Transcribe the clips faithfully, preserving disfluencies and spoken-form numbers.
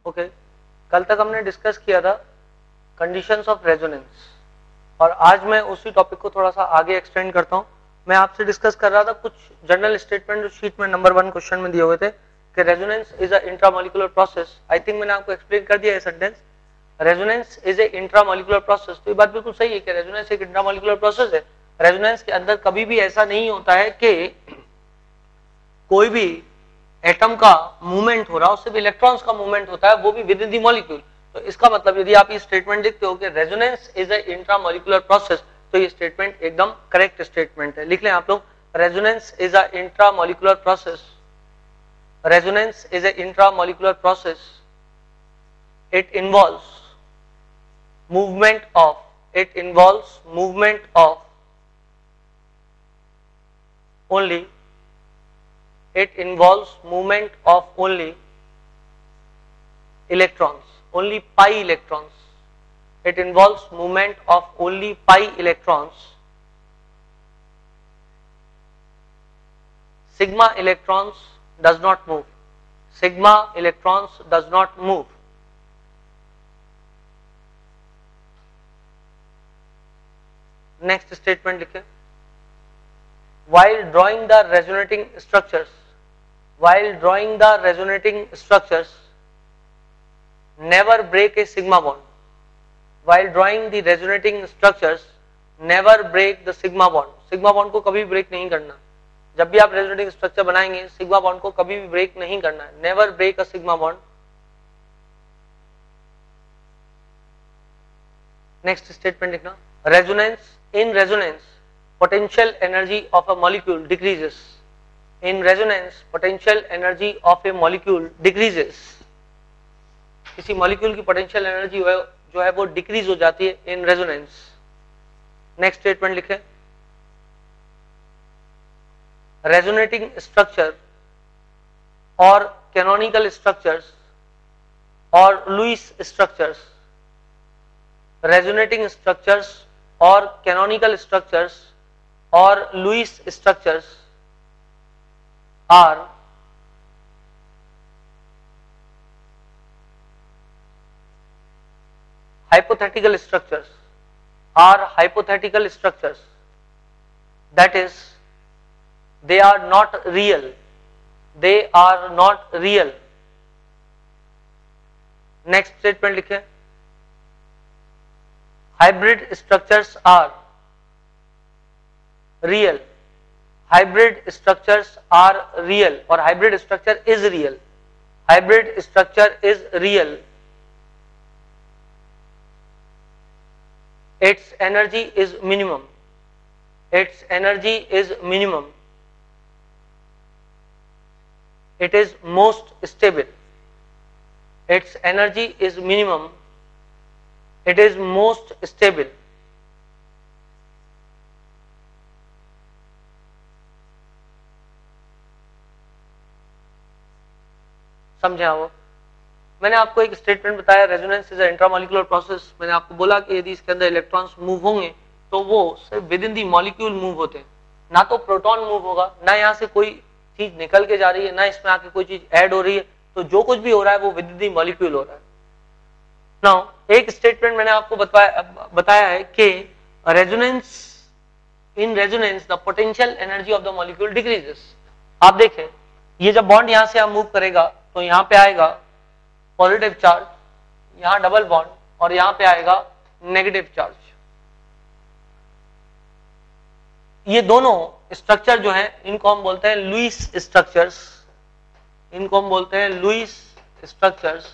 Okay okay. कल तक हमने डिस्कस किया था कंडीशंस ऑफ रेजोनेंस और आज मैं उसी टॉपिक को थोड़ा सा आगे एक्सटेंड करता हूं। मैं आपसे डिस्कस कर रहा था कुछ जनरल स्टेटमेंट जो शीट में नंबर वन क्वेश्चन में दिए हुए थे कि resonance is a intramolecular process. I think मैंने आपको एक्सप्लेन कर दिया है sentence, resonance is a intramolecular process. तो ये बात बिल्कुल सही है कि रेजोनेंस एक इंट्रामोलिकुलर प्रोसेस है। रेजोनेंस के अंदर कभी भी ऐसा नहीं होता है कि कोई भी एटम का मूवमेंट हो रहा है, उससे भी इलेक्ट्रॉन्स का मूवमेंट होता है, वो भी विद इन दी मॉलिक्यूल। तो इसका मतलब यदि आप ये स्टेटमेंट देखते हो कि resonance is a intramolecular process, तो ये स्टेटमेंट एकदम करेक्ट स्टेटमेंट है। लिख लें आप लोग, resonance is a intramolecular process. Resonance is a intramolecular process. It involves movement of it involves movement of only it involves movement of only electrons, only pi electrons. It involves movement of only pi electrons. Sigma electrons does not move. Sigma electrons does not move. Next statement लिखे, while drawing the resonating structures while drawing the resonating structures never break a sigma bond. While drawing the resonating structures never break the sigma bond. sigma bond को कभी भी break नहीं करना। जब भी आप resonating structure बनाएंगे sigma bond को कभी भी ब्रेक नहीं करना है। never break a sigma bond. Next statement लिखना, resonance in resonance potential energy of a molecule decreases. In resonance potential energy of a molecule decreases. किसी मॉलिक्यूल की पोटेंशियल एनर्जी जो है वो डिक्रीज हो जाती है इन रेजोनेंस। नेक्स्ट स्टेटमेंट लिखें, रेजोनेटिंग स्ट्रक्चर और कैनोनिकल स्ट्रक्चर्स और लुईस स्ट्रक्चर्स, रेजोनेटिंग स्ट्रक्चर्स और कैनोनिकल स्ट्रक्चर्स और Lewis structures are hypothetical structures are hypothetical structures, that is they are not real, they are not real. next statement लिखें, hybrid structures are real. hybrid structures are real or hybrid structure is real. hybrid structure is real. its energy is minimum. its energy is minimum. it is most stable. its energy is minimum. it is most stable. समझा वो? मैंने आपको एक statement बताया, resonance is a intramolecular process. मैंने आपको बोला कि यदि इसके अंदर इलेक्ट्रॉन्स मूव होंगे तो वो सिर्फ within the molecule move होते हैं, ना तो प्रोटॉन मूव होगा, ना यहाँ से कोई चीज निकल के जा रही है, ना इसमें आके कोई चीज ऐड हो रही है। तो जो कुछ भी हो रहा है वो विद इन दी मॉलिक्यूल हो रहा है। नाउ एक स्टेटमेंट मैंने आपको बताया बताया है कि resonance in resonance the potential energy of the molecule decreases. आप देखें, ये जब बॉन्ड यहां से मूव करेगा तो यहां पे आएगा पॉजिटिव चार्ज, यहां डबल बॉन्ड और यहां पे आएगा नेगेटिव चार्ज। ये दोनों स्ट्रक्चर जो हैं इनको हम बोलते हैं लुईस स्ट्रक्चर्स। इनको हम बोलते हैं लुईस स्ट्रक्चर्स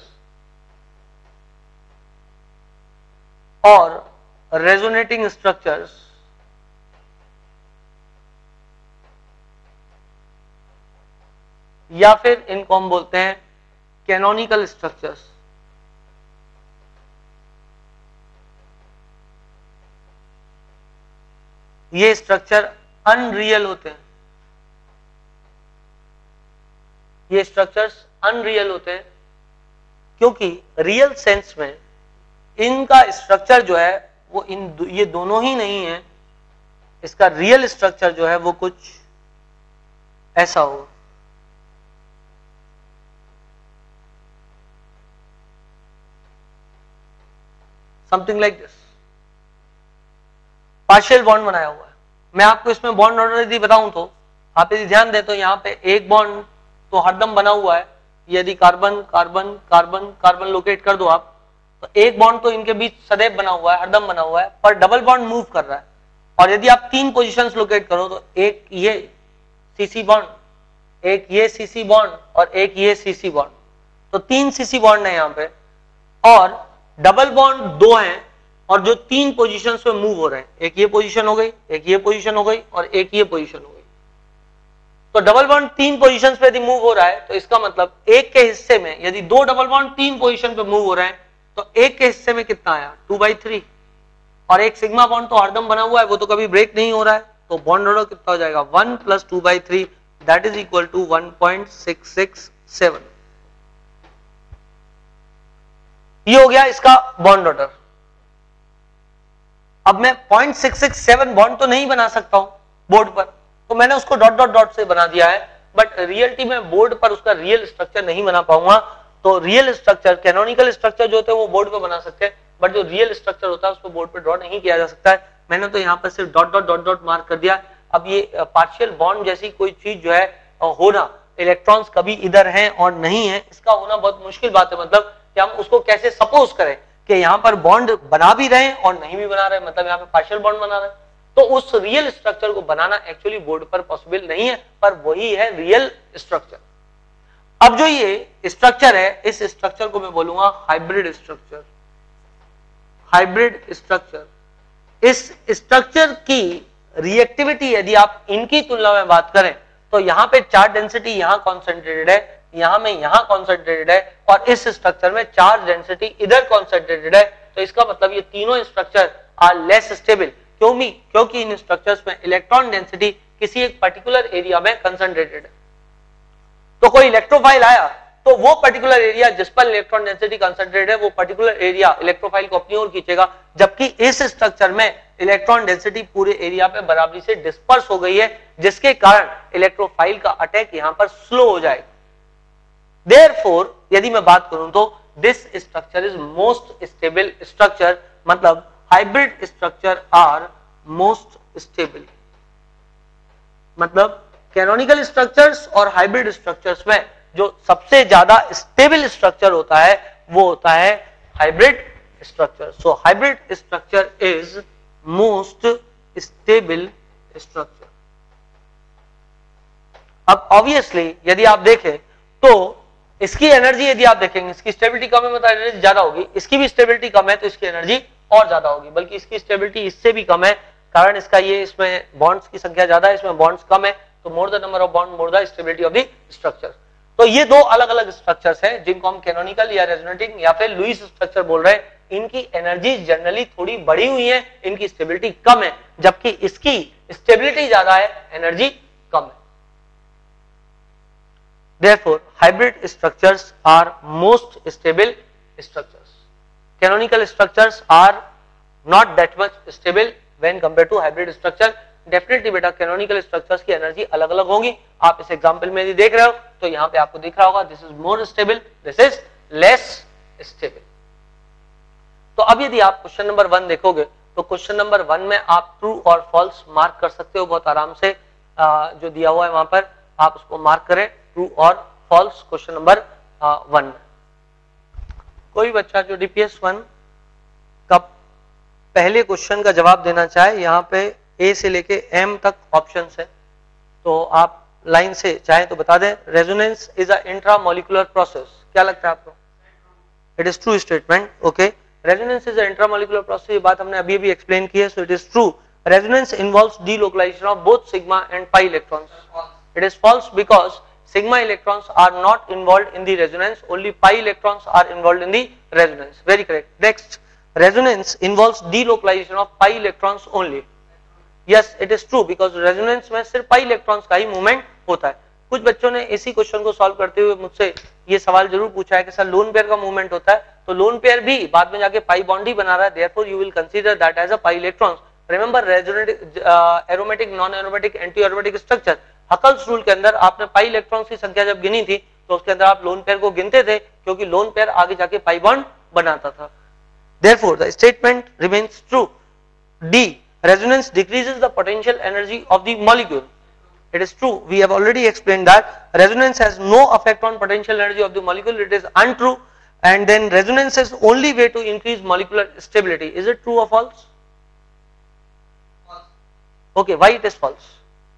और रेजोनेटिंग स्ट्रक्चर्स या फिर इनको हम बोलते हैं कैनोनिकल स्ट्रक्चर्स। ये स्ट्रक्चर अनरियल होते हैं। ये स्ट्रक्चर्स अनरियल होते हैं क्योंकि रियल सेंस में इनका स्ट्रक्चर जो है वो इन ये दोनों ही नहीं है। इसका रियल स्ट्रक्चर जो है वो कुछ ऐसा होगा। Something like this, partial bond बनाया हुआ है। मैं आपको इसमें बॉन्ड ऑर्डर यदि बताऊं तो आप यदि ध्यान दें तो यहाँ पे एक बॉन्ड तो हरदम बना हुआ है, यदि carbon carbon carbon carbon locate कर दो आप, तो एक बॉन्ड तो इनके बीच सदैव बना हुआ है, हरदम बना हुआ है, पर डबल बॉन्ड मूव कर रहा है। और यदि आप तीन पोजीशंस लोकेट करो तो एक ये सीसी बॉन्ड, एक ये सीसी बॉन्ड और एक ये सीसी बॉन्ड, तो तीन सीसी बॉन्ड है यहाँ पे, और डबल बॉन्ड दो हैं और जो तीन पोजीशंस पे मूव हो रहे हैं, एक ये पोजीशन हो गई, एक ये पोजीशन हो गई और एक ये पोजीशन हो गई। तो डबल बॉन्ड तीन पोजीशंस पे यदि मूव हो रहा है तो इसका मतलब एक के हिस्से में यदि दो डबल बॉन्ड तीन पोजीशन पे मूव हो रहे हैं तो एक के हिस्से में कितना आया, टू बाई थ्री, और एक सिग्मा बॉन्ड तो हरदम बना हुआ है, वो तो कभी ब्रेक नहीं हो रहा है, तो बॉन्ड ऑर्डर कितना हो जाएगा, one plus two by three, that is equal to one point six six seven. ये हो गया इसका बॉन्ड ऑर्डर। अब मैं point six six seven bond तो नहीं बना सकता हूं बोर्ड पर, तो मैंने उसको डॉट डॉट डॉट से बना दिया है, बट रियलिटी में बोर्ड पर उसका रियल स्ट्रक्चर नहीं बना पाऊंगा। तो रियल स्ट्रक्चर, कैनोनिकल स्ट्रक्चर जो होते हैं वो बोर्ड पे बना सकते हैं, बट जो रियल स्ट्रक्चर होता है उसको बोर्ड पे ड्रॉ नहीं किया जा सकता है। मैंने तो यहाँ पर सिर्फ dot dot dot dot mark कर दिया। अब ये पार्शियल बॉन्ड जैसी कोई चीज जो है होना, इलेक्ट्रॉन्स कभी इधर हैं और नहीं है, इसका होना बहुत मुश्किल बात है। मतलब कि हम उसको कैसे सपोज करें कि यहाँ पर बॉन्ड बना भी रहे और नहीं भी बना रहे, मतलब यहाँ पे पार्शियल बॉन्ड बना रहे, तो उस रियल स्ट्रक्चर को बनाना एक्चुअली बोर्ड पर पॉसिबल नहीं है, पर वही है रियल स्ट्रक्चर। अब जो ये स्ट्रक्चर है, इस स्ट्रक्चर को मैं बोलूंगा हाइब्रिड स्ट्रक्चर। हाइब्रिड स्ट्रक्चर, इस स्ट्रक्चर की रिएक्टिविटी यदि आप इनकी तुलना में बात करें तो यहाँ पे चार्ज डेंसिटी यहाँ कॉन्सेंट्रेटेड है, यहाँ में यहाँ कॉन्सेंट्रेटेड है, और इस स्ट्रक्चर में चार्ज डेंसिटी इधर कॉन्सेंट्रेटेड है। तो इसका मतलब ये तीनों स्ट्रक्चर आर लेस स्टेबल। क्यों भी? क्योंकि इन स्ट्रक्चर्स में इलेक्ट्रॉन डेंसिटी किसी एक पर्टिकुलर एरिया में कंसंट्रेटेड है। तो कोई इलेक्ट्रोफाइल आया तो वो पर्टिकुलर एरिया जिस पर इलेक्ट्रॉन डेंसिटी कंसंट्रेटेड है, वो पर्टिकुलर एरिया इलेक्ट्रोफाइल को अपनी ओर खींचेगा, जबकि इस स्ट्रक्चर में इलेक्ट्रॉन डेंसिटी पूरे एरिया पे बराबरी से डिस्पर्स हो गई है, जिसके कारण इलेक्ट्रोफाइल का अटैक यहां पर स्लो हो जाएगा। देयरफॉर यदि मैं बात करूं तो this structure is most stable structure, मतलब hybrid structure are most stable. मतलब कैनोनिकल स्ट्रक्चर्स और हाइब्रिड स्ट्रक्चर्स में जो सबसे ज्यादा स्टेबल स्ट्रक्चर होता है वो होता है hybrid structure. So hybrid structure is most stable structure. अब ऑब्वियसली यदि आप देखें तो इसकी एनर्जी यदि आप देखेंगे, इसकी स्टेबिलिटी कम है मतलब एनर्जी ज्यादा होगी, इसकी भी स्टेबिलिटी कम है तो इसकी एनर्जी और ज्यादा होगी, बल्कि इसकी स्टेबिलिटी इससे भी कम है, कारण इसका ये इसमें बॉन्ड्स की संख्या ज्यादा है, इसमें बॉन्ड्स कम है, तो more the number of bond more the stability of the structure. तो ये दो अलग अलग स्ट्रक्चर्स हैं जिनको हम कैनोनिकल या रेजोनेटिंग या फिर लुईस स्ट्रक्चर बोल रहे हैं। इनकी एनर्जी जनरली थोड़ी बढ़ी हुई है, इनकी स्टेबिलिटी कम है, जबकि इसकी स्टेबिलिटी ज्यादा है, एनर्जी कम है। Therefore, hybrid structures are most stable structures. Canonical structures are not that much stable when compared to hybrid structure. Definitely बेटा canonical structures की एनर्जी अलग अलग होगी। आप इस एग्जाम्पल में यदि देख रहे हो तो यहाँ पे आपको दिख रहा होगा this is more stable, this is less stable. तो अब यदि आप क्वेश्चन नंबर वन देखोगे तो क्वेश्चन नंबर वन में आप ट्रू और फॉल्स मार्क कर सकते हो बहुत आराम से। आ, जो दिया हुआ है वहां पर आप उसको मार्क करें, ट्रू और फॉल्स क्वेश्चन नंबर वन। कोई बच्चा जो डीपीएस वन का पहले क्वेश्चन का जवाब देना चाहे, यहाँ पे ए से लेके एम तक ऑप्शंस है, तो आप लाइन से चाहे तो बता दें। Resonance is a intramolecular process, क्या लगता है आपको? It is true statement. Okay, resonance is a intramolecular process, ये बात हमने अभी अभी एक्सप्लेन की है, so it is true. Resonance involves delocalisation of both sigma and pi electrons. It is false because sigma electrons are not involved in the resonance, only pi electrons are involved in the resonance. Very correct. Next, resonance involves delocalization of pi electrons only. Yes, it is true because resonance में सिर्फ pi electrons का ही movement होता है। कुछ बच्चों ने इसी question को सॉल्व करते हुए मुझसे ये सवाल जरूर पूछा है कि सर लोन पेयर का मूवमेंट होता है, तो लोन पेयर भी बाद में जाके पाई बॉन्ड ही बना रहा है, therefore you will consider that as a pi electrons. Remember resonating, uh, aromatic, non-aromatic, anti-aromatic structure. Huckel's rule के अंदर आपने पाई इलेक्ट्रॉन्स की संख्या जब गिनी थी तो उसके अंदर आप लोन पेयर को गिनते थे, क्योंकि लोन पेयर आगे जाके पाई बॉन्ड बनाता था। Therefore, the statement remains true. D. Resonance decreases the potential energy of the molecule. It is true. We have already explained that resonance has no effect on potential energy of the molecule. It is untrue. And then resonance is only way to increase molecular stability. Is it true or false? False. Okay, why it is false?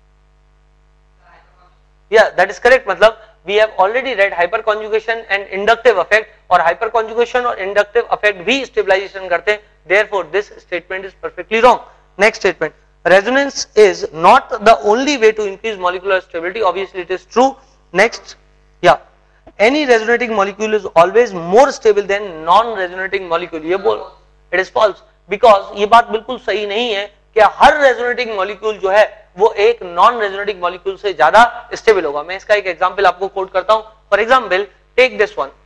Yeah, that is correct. Matlab, we have already read hyperconjugation and inductive effect, or hyperconjugation or inductive effect भी stabilization करते हैं. Therefore, this statement is perfectly wrong. Next statement. Resonance is not the only way to increase molecular stability. Obviously, it is true. Next, yeah. Any resonating molecule is always more stable than non-resonating molecule. ये बोल, it is false, because ये बात बिल्कुल सही नहीं है कि हर resonating molecule जो है वो एक non-resonating molecule से ज्यादा stable होगा. मैं इसका एक example आपको quote करता हूँ. For example, take this one.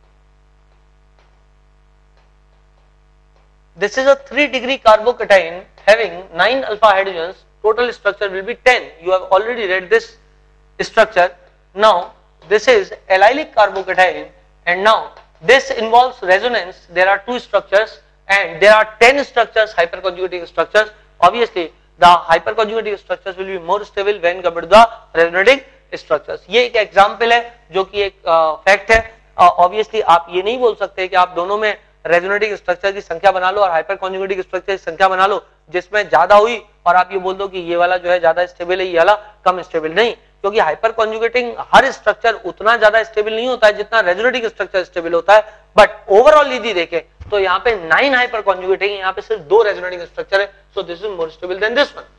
This is a three degree carbocation having nine alpha hydrogens. Total structure will be ten. You have already read this structure. Now, this is allylic carbocation, and now this involves resonance. There are two structures and there are ten structures, hyperconjugating structures. Obviously, the hyperconjugating structures will be more stable when compared to the resonating structures. ये एक example है जो कि एक fact है. Obviously, आप ये नहीं बोल सकते कि आप दोनों में रेजोनेटिंग स्ट्रक्चर की संख्या बना लो और हाइपरकॉन्जुगेटिंग स्ट्रक्चर की संख्या बना लो जिसमें ज्यादा हुई और आप ये बोल दो कि ये वाला जो है ज्यादा स्टेबल है, ये वाला कम स्टेबल नहीं, क्योंकि हाइपरकॉन्जुगेटिंग हर स्ट्रक्चर उतना ज्यादा स्टेबल नहीं होता है जितना रेजोनेटिंग स्ट्रक्चर स्टेबल होता है. बट ओवरऑल यदि देखें तो यहाँ पे नाइन हाइपरकॉन्जुगेटिंग, यहाँ पे सिर्फ दो रेजोनेटिंग स्ट्रक्चर है. So this is more stable than this one.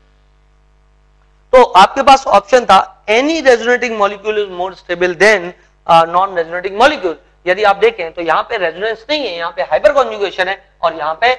तो आपके पास ऑप्शन था any resonating molecule is more stable than non resonating molecule. यदि आप देखें तो यहाँ पे रेजोनेंस नहीं है, यहाँ पे हाइपरकॉन्जुगेशन है और यहाँ पे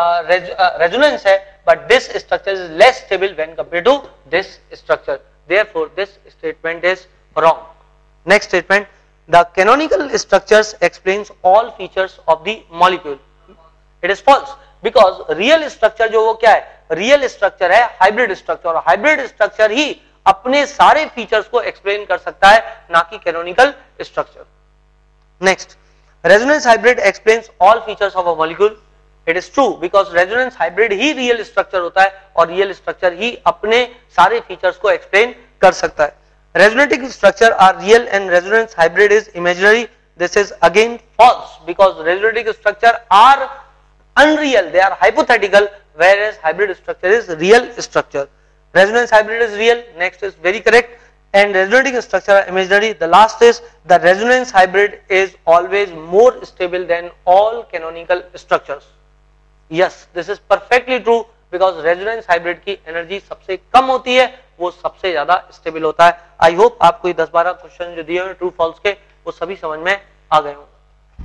रेजोनेंस है, but this structure is less stable when compared to this structure. Therefore this statement is wrong. Next statement. The canonical structures explains all features of the molecule. It is false, because real structure जो वो क्या है, real structure है hybrid structure, और hybrid structure ही अपने सारे features को एक्सप्लेन कर सकता है, ना कि canonical structure. Next, resonance hybrid explains all features of a molecule. It is true, because resonance hybrid ही real structure होता है और real structure ही अपने सारे features को explain कर सकता है. Resonating structure are real and resonance hybrid is imaginary. This is again false, because resonating structure are unreal, they are hypothetical, whereas hybrid structure is real structure. Resonance hybrid is real. Next is very correct. And resonating structure are imaginary. The last is the resonance hybrid is always more stable than all canonical structures. Yes, this is perfectly true, because resonance hybrid की energy सबसे कम होती है, वो सबसे ज्यादा stable होता है. आई होप आपको ये दस बारह क्वेश्चन जो दिए हुए ट्रू फॉल्स के वो सभी समझ में आ गए होंगे.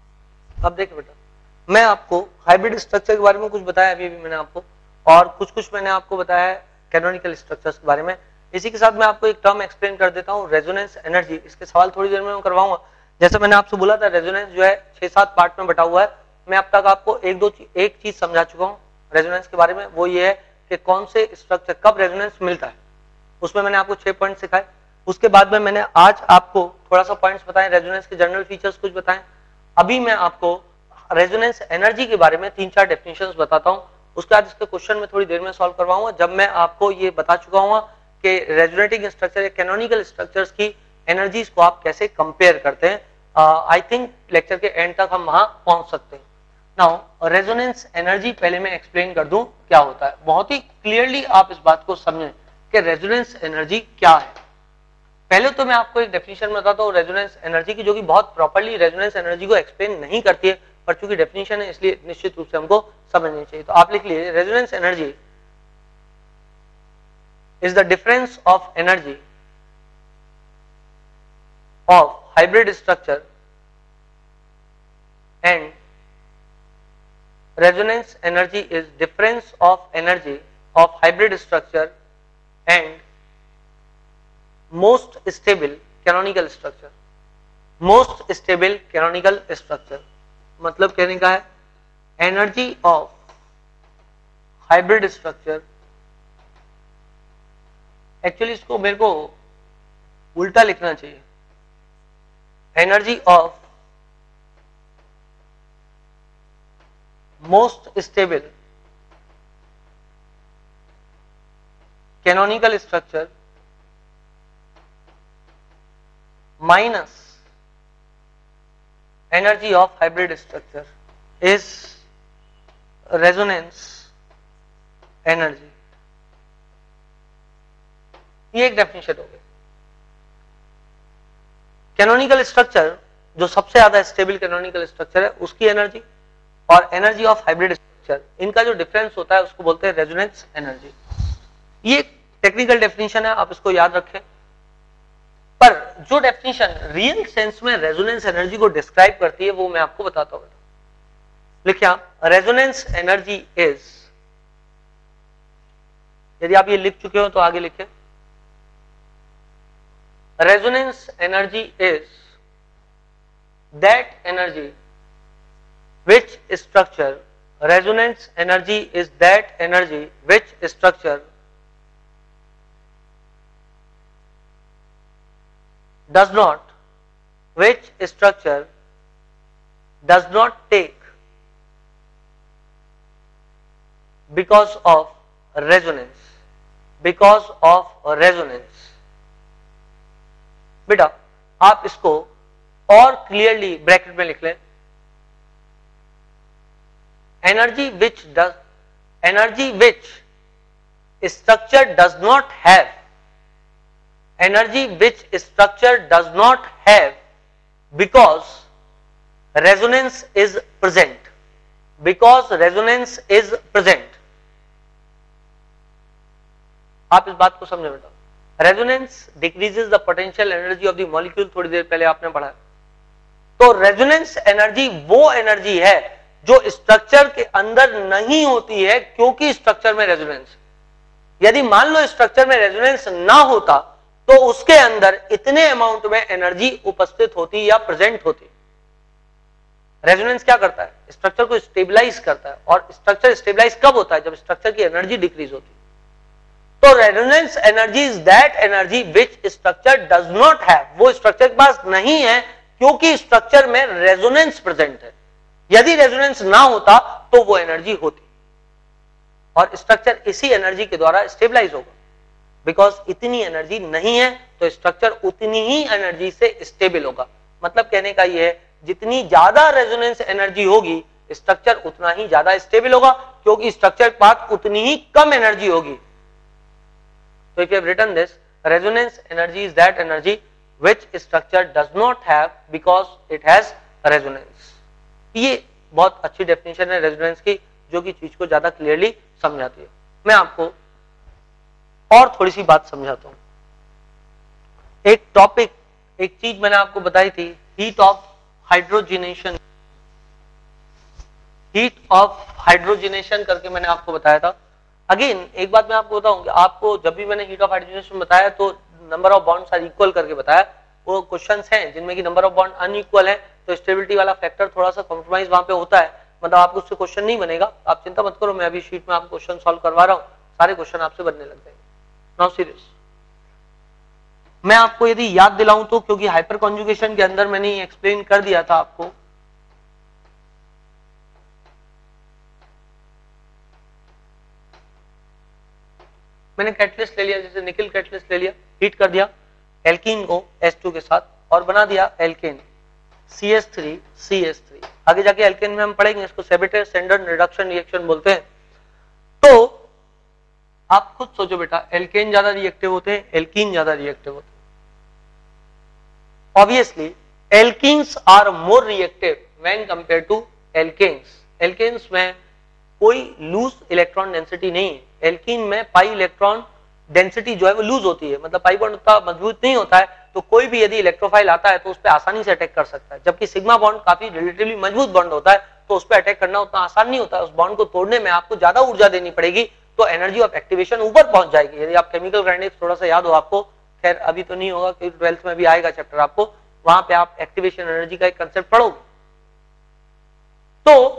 अब देखिए बेटा, मैं आपको हाइब्रिड स्ट्रक्चर के बारे में कुछ बताया अभी भी मैंने आपको, और कुछ कुछ मैंने आपको बताया कैनोनिकल स्ट्रक्चर्स के बारे में. इसी के साथ मैं आपको एक टर्म एक्सप्लेन कर देता हूँ, रेजोनेंस एनर्जी. इसके सवाल थोड़ी देर में मैं करवाऊंगा. जैसे मैंने आपसे बोला था रेजोनेंस जो है छह सात पार्ट में बटा हुआ है. मैं अब तक आपको एक दो चीज एक चीज समझा चुका हूँ रेजोनेंस के बारे में, वो ये है कि कौन से स्ट्रक्चर कब रेजोनेंस मिलता है. उसमें मैंने आपको छह पॉइंट सिखाए. उसके बाद में मैंने आज आपको थोड़ा सा पॉइंट्स बताए, रेजोनेंस के जनरल फीचर्स कुछ बताए. अभी मैं आपको रेजोनेंस एनर्जी के बारे में तीन चार डेफिनेशंस बताता हूँ. उसके बाद इसके क्वेश्चन में थोड़ी देर में सॉल्व करवाऊंगा, जब मैं आपको ये बता चुका हूँ कि रेजोनेटिंग स्ट्रक्चर या कैनोनिकल स्ट्रक्चर्स की एनर्जीज को आप कैसे कंपेयर करते हैं. आई थिंक लेक्चर के एंड तक हम वहां पहुंच सकते हैं. नाउ रेजोनेंस एनर्जी पहले मैं एक्सप्लेन कर दूं क्या होता है. बहुत ही क्लियरली आप इस बात को समझें कि रेजोनेंस एनर्जी क्या है. पहले तो मैं आपको एक डेफिनेशन बताता हूँ रेजोनेंस एनर्जी की, जो कि बहुत प्रॉपर्ली रेजोनेंस एनर्जी को एक्सप्लेन नहीं करती है, पर चूंकि डेफिनेशन है इसलिए निश्चित रूप से हमको समझनी चाहिए. तो आप लिख लीजिए, resonance energy is the difference of energy of hybrid structure and resonance energy is difference of energy of hybrid structure and most stable canonical structure. most stable canonical structure मतलब कहने का है energy of hybrid structure. Actually इसको मेरे को उल्टा लिखना चाहिए. Energy of most stable canonical structure minus energy of hybrid structure is resonance energy. ये एक डेफिनेशन हो गई. कैनोनिकल स्ट्रक्चर जो सबसे ज्यादा स्टेबल कैनोनिकल स्ट्रक्चर है उसकी एनर्जी और एनर्जी ऑफ हाइब्रिड स्ट्रक्चर, इनका जो डिफरेंस होता है उसको बोलते हैं रेजोनेंस एनर्जी. ये टेक्निकल डेफिनेशन है, आप इसको याद रखें. पर जो डेफिनेशन रियल सेंस में रेजोनेंस एनर्जी को डिस्क्राइब करती है वो मैं आपको बताता हूं. लिखिए आप, रेजोनेंस एनर्जी इज, यदि आप ये लिख चुके हो तो आगे लिखिए. Resonance energy is that energy which structure, resonance energy is that energy which structure does not, which structure does not take because of resonance, because of resonance. बेटा आप इसको और क्लियरली ब्रैकेट में लिख लें. Energy which does, energy which structure does not have, energy which structure does not have because resonance is present, because resonance is present. आप इस बात को समझे बेटा. Resonance decreases the potential energy of the molecule, थोड़ी देर पहले आपने पढ़ा. तो रेजोनेंस एनर्जी वो एनर्जी है जो स्ट्रक्चर के अंदर नहीं होती है क्योंकि स्ट्रक्चर में रेजोनेंस. यदि मान लो स्ट्रक्चर में रेजोनेंस ना होता तो उसके अंदर इतने अमाउंट में एनर्जी उपस्थित होती या प्रेजेंट होती. रेजोनेंस क्या करता है? स्ट्रक्चर को स्टेबलाइज करता है. और स्ट्रक्चर स्टेबलाइज कब होता है? जब स्ट्रक्चर की एनर्जी डिक्रीज होती है. तो resonance energy is that energy which structure does not have, वो स्ट्रक्चर के पास नहीं है क्योंकि स्ट्रक्चर में रेजोनेंस प्रेजेंट है. यदि रेजोनेंस ना होता तो वो एनर्जी होती और स्ट्रक्चर इसी एनर्जी के द्वारा स्टेबलाइज होगा. बिकॉज इतनी एनर्जी नहीं है तो स्ट्रक्चर उतनी ही एनर्जी से स्टेबल होगा. मतलब कहने का ये है, जितनी ज्यादा रेजोनेंस एनर्जी होगी स्ट्रक्चर उतना ही ज्यादा स्टेबल होगा क्योंकि स्ट्रक्चर के पास उतनी ही कम एनर्जी होगी. So if you have written this, resonance energy is that energy which structure does not have because it has resonance. ये बहुत अच्छी डेफिनेशन है रेजोनेंस की जो कि चीज को ज्यादा क्लियरली समझाती है. मैं आपको और थोड़ी सी बात समझाता हूं. एक टॉपिक, एक चीज मैंने आपको बताई थी, heat of hydrogenation, heat of hydrogenation करके मैंने आपको बताया था. अगेन एक बात मैं आपको बताऊं कि आपको जब भी मैंने हीट ऑफ हाइड्रोजनेशन बताया तो number of bonds are equal करके बताया. वो क्वेश्चंस हैं जिनमें कि नंबर ऑफ बॉन्ड अनइक्वल है तो स्टेबिलिटी वाला फैक्टर थोड़ा सा कॉम्प्रोमाइज वहां पे होता है. मतलब आपको उससे क्वेश्चन नहीं बनेगा, आप चिंता मत करो. मैं अभी शीट में आपको क्वेश्चन सॉल्व करवा रहा हूं, सारे क्वेश्चन आपसे बनने लग जाएंगे. नाउ सीरियस, मैं आपको यदि याद दिलाऊं तो, क्योंकि हाइपर कॉन्जुगेशन के अंदर मैंने एक्सप्लेन कर दिया था आपको. मैंने कैटलिस्ट ले लिया, जैसे निकल कैटलिस्ट ले लिया, हीट कर दिया एल्कीन को एच टू के साथ और बना दिया alkane C H three C H three. आगे जाके एल्केन में हम पढ़ेंगे, इसको सेबेटर स्टैंडर्ड रिडक्शन रिएक्शन बोलते हैं. तो आप खुद सोचो बेटा, एल्केन ज्यादा रिएक्टिव होते हैं, एल्कीन ज्यादा रिएक्टिव होते हैं. Obviously alkenes are more reactive when compare to alkanes. Alkanes में कोई लूज इलेक्ट्रॉन डेंसिटी नहीं है. एल्कीन में पाई इलेक्ट्रॉन डेंसिटी जो है वो लूज होती है, मतलब पाई बॉन्ड उतना मजबूत नहीं होता है. तो कोई भी यदि इलेक्ट्रोफाइल आता है तो उस पर आसानी से अटैक कर सकता है. जबकि सिग्मा बॉन्ड काफी रिलेटिवली मजबूत बॉन्ड होता है तो उस पर अटैक करना उतना आसान नहीं होता है. उस बॉन्ड को तोड़ने में आपको ज्यादा ऊर्जा देनी पड़ेगी तो एनर्जी ऑफ एक्टिवेशन ऊपर पहुंच जाएगी. यदि आप केमिकल काइनेटिक्स थोड़ा सा याद हो आपको, खैर अभी तो नहीं होगा क्योंकि ट्वेल्थ में भी आएगा चैप्टर आपको, वहां पे आप एक्टिवेशन एनर्जी का एक कंसेप्ट पढ़ोगे. तो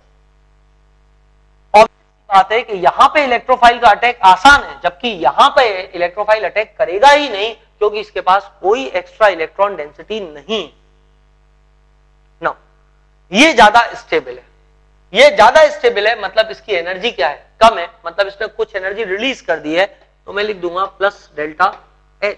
बात है कि यहां पे इलेक्ट्रोफाइल का अटैक आसान है, जबकि यहां पे इलेक्ट्रोफाइल अटैक करेगा ही नहीं क्योंकि इसके पास कोई एक्स्ट्रा इलेक्ट्रॉन डेंसिटी नहीं. ना ये ज्यादा स्टेबल है. ये ज्यादा स्टेबल है, मतलब इसकी एनर्जी क्या है, कम है, मतलब इसने कुछ एनर्जी रिलीज कर दी है, तो मैं लिख दूंगा प्लस डेल्टा एच।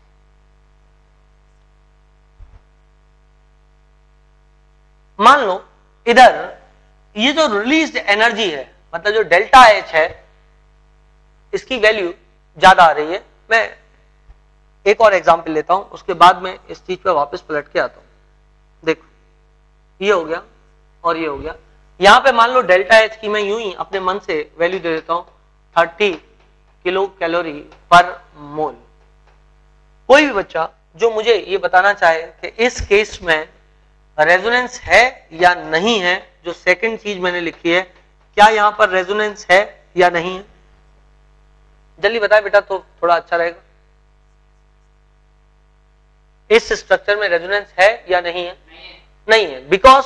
मान लो इधर ये जो रिलीज्ड एनर्जी है, मतलब जो डेल्टा एच है, इसकी वैल्यू ज्यादा आ रही है। मैं एक और एग्जांपल लेता हूं, उसके बाद में इस चीज पे वापस पलट के आता हूं। देखो ये हो गया और ये हो गया। यहां पे मान लो डेल्टा एच की मैं यूं ही अपने मन से वैल्यू दे देता हूं थर्टी किलो कैलोरी पर मोल। कोई भी बच्चा जो मुझे ये बताना चाहे कि इस केस में रेजोनेंस है या नहीं है, जो सेकंड चीज मैंने लिखी है, क्या यहां पर रेजोनेंस है या नहीं है, जल्दी बताए बेटा तो थोड़ा अच्छा रहेगा। इस स्ट्रक्चर में रेजोनेंस है या नहीं है? नहीं है, because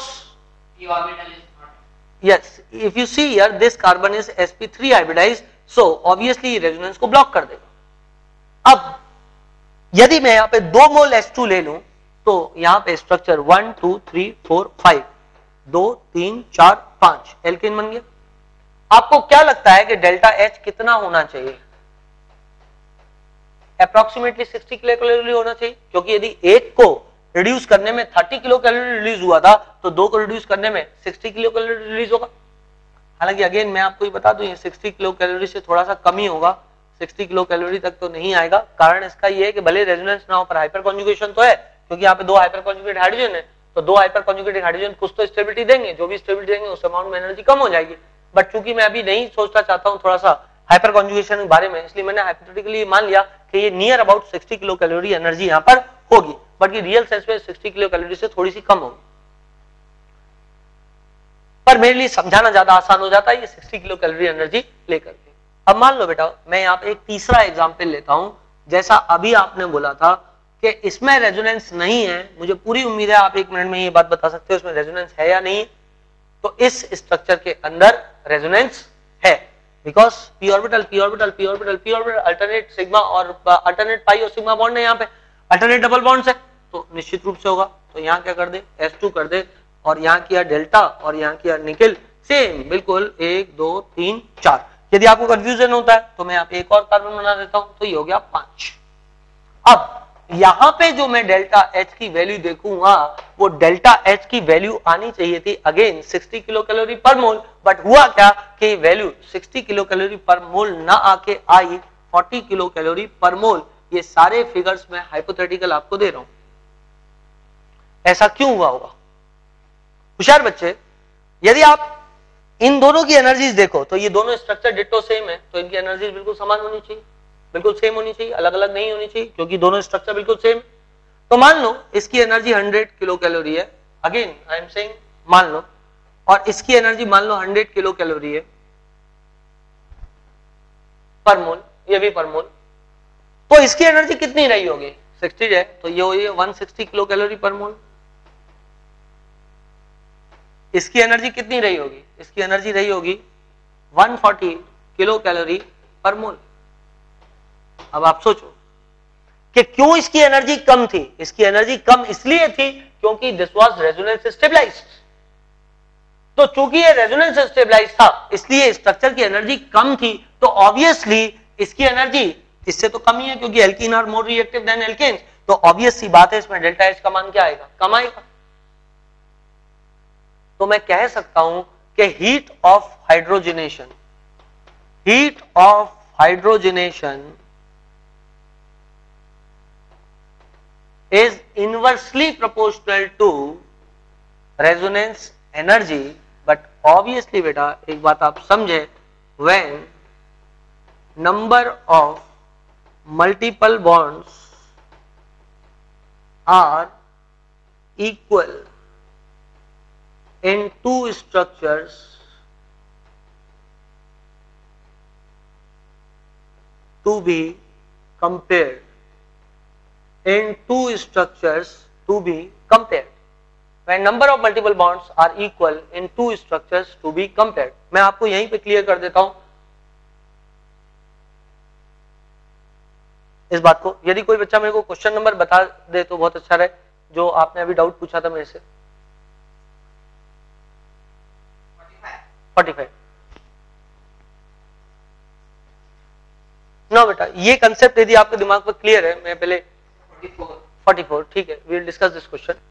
yes, if you see here this carbon is S P three hybridised, so obviously resonance को ब्लॉक कर देगा। अब यदि मैं यहां पे दो मोल एच टू ले लूं, तो यहां पे structure one two three four five, दो तीन चार पांच एल्केन बन गया। आपको क्या लगता है कि डेल्टा एच कितना होना चाहिए? अप्रोक्सीमेटली सिक्सटी किलो कैलोरी होना चाहिए, क्योंकि यदि एक को रिड्यूस करने में थर्टी किलो कैलोरी रिलीज हुआ था, तो दो को रिड्यूस करने में सिक्सटी किलो कैलोरी रिलीज होगा। हालांकि अगेन मैं आपको ये बता दूं, ये सिक्सटी किलो कैलोरी से थोड़ा सा कम ही होगा, सिक्सटी किलो कैलोरी तक तो नहीं आएगा। कारण इसका ये है कि भले रेजोनेंस ना हो पर हाइपर कॉन्जुगेशन तो है, क्योंकि यहाँ पे दो हाइपर कॉन्जुगेट हाइड्रोजन है, तो दो हाइपर कॉन्जुगेट हाइड्रोजन कुछ तो स्टेबिलिटी देंगे, जो भी स्टेबिलिटी देंगे उस अमाउंट में एनर्जी कम हो जाएगी। बट चूंकि मैं अभी नहीं सोचना चाहता हूँ थोड़ा सा हाइपर कॉन्जुगेशन के बारे में, इसलिए मैंने हाइपोथेटिकली मान लिया कि ये near about sixty kilo calorie energy यहाँ पर होगी, बट ये रियल सेंस में सिक्सटी किलो कैलोरी से थोड़ी सी कम होगी। पर मेरे लिए समझाना ज्यादा आसान हो जाता है ये सिक्सटी किलो कैलोरी एनर्जी लेकर के। अब मान लो बेटा मैं यहाँ पे एक तीसरा एग्जाम्पल लेता हूं, जैसा अभी आपने बोला था कि इसमें रेजोनेंस नहीं है, मुझे पूरी उम्मीद है आप एक मिनट में ये बात बता सकते हो इसमें रेजोनेंस है या नहीं। तो इस स्ट्रक्चर के अंदर रेजोनेंस है, because p orbital p orbital p orbital p orbital alternate sigma और अल्टरनेट पाई और सिग्मा बॉन्ड है, यहाँ पे अल्टरनेट डबल बॉन्ड्स है, तो निश्चित रूप से होगा। तो यहाँ क्या कर दे, एस टू कर दे, और यहाँ किया डेल्टा और यहाँ किया निकेल, सेम बिल्कुल एक दो तीन चार। यदि आपको कंफ्यूजन होता है तो मैं यहाँ पे एक और कार्बन बना देता हूं, तो ये हो गया पांच। अब यहां पे जो मैं डेल्टा एच की वैल्यू देखूंगा, वो डेल्टा एच की वैल्यू आनी चाहिए थी अगेन सिक्सटी किलो कैलोरी पर मोल, बट हुआ क्या कि वैल्यू सिक्सटी किलो कैलोरी पर मोल ना आके आई फोर्टी किलो कैलोरी पर मोल। ये सारे फिगर्स मैं हाइपोथेटिकल आपको दे रहा हूं। ऐसा क्यों हुआ होगा? होशियार बच्चे, यदि आप इन दोनों की एनर्जीज देखो तो ये दोनों स्ट्रक्चर डिट्टो सेम है, तो इनकी एनर्जीज बिल्कुल समान होनी चाहिए, बिल्कुल सेम होनी चाहिए, अलग अलग नहीं होनी चाहिए, क्योंकि दोनों स्ट्रक्चर बिल्कुल सेम। तो मान लो इसकी एनर्जी हंड्रेड किलो कैलोरी है, अगेन आई एम सेइंग मान लो, और इसकी एनर्जी मान लो हंड्रेड किलो कैलोरी है पर मोल, ये भी पर मोल, तो इसकी एनर्जी कितनी रही होगी? सिक्सटी है, तो ये हुई वन सिक्सटी किलो कैलोरी पर मोल। इसकी एनर्जी कितनी रही होगी? इसकी एनर्जी रही होगी वन फोर्टी किलो कैलोरी पर मोल। अब आप सोचो कि क्यों इसकी एनर्जी कम थी? इसकी एनर्जी कम इसलिए थी क्योंकि दिस वाज रेजोनेंस स्टेबलाइज्ड। तो चूंकि ये रेजोनेंस स्टेबलाइज्ड था, इसलिए स्ट्रक्चर की एनर्जी कम थी, तो ऑब्वियसली इसकी एनर्जी इससे तो कम ही है, क्योंकि alkene are more reactive than alkanes, तो ऑब्वियस सी बात है इसमें डेल्टा एच का मान क्या आएगा? कम आएगा। तो मैं कह सकता हूं कि heat of hydrogenation heat of hydrogenation is inversely proportional to resonance energy. But obviously बेटा एक बात आप समझे, when number of multiple bonds are equal in two structures, to be compared in two structures to be compared when number of multiple bonds are equal in two structures to be compared। मैं आपको यहीं पे clear कर देता हूं इस बात को। यदि कोई बच्चा मेरे को क्वेश्चन नंबर बता दे तो बहुत अच्छा रहे, जो आपने अभी डाउट पूछा था मेरे से। Forty five. ना बेटा ये कंसेप्ट यदि आपके दिमाग पर क्लियर है, मैं पहले फोर्टी फोर, ठीक है, we will discuss this question.